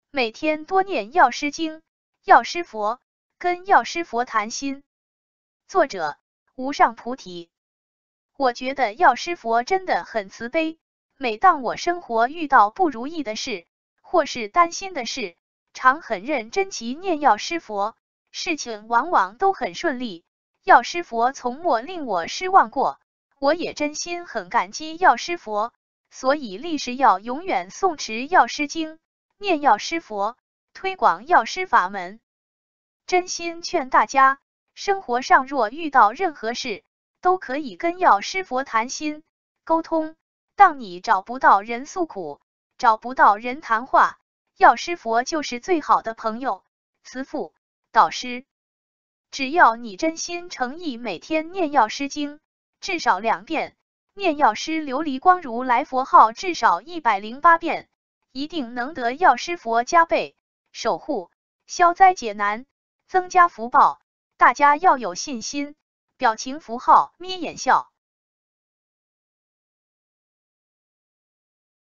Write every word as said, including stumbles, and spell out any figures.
每天多念药师经、药师佛，跟药师佛谈心。作者：无上菩提。我觉得药师佛真的很慈悲，每当我生活遇到不如意的事，或是担心的事，常很认真祈念药师佛，事情往往都很顺利。药师佛从没令我失望过，我也真心很感激药师佛，所以立誓要永远诵持药师经，念药师佛，推广药师法门。真心劝大家，生活上若遇到任何事，都可以跟药师佛谈心沟通。当你找不到人诉苦，找不到人谈话，药师佛就是最好的朋友、慈父、导师。只要你真心诚意每天念药师经至少两遍，念药师琉璃光如来佛号至少一百零八遍，一定能得药师佛加倍守护，消灾解难，增加福报。大家要有信心。表情符号眯眼笑。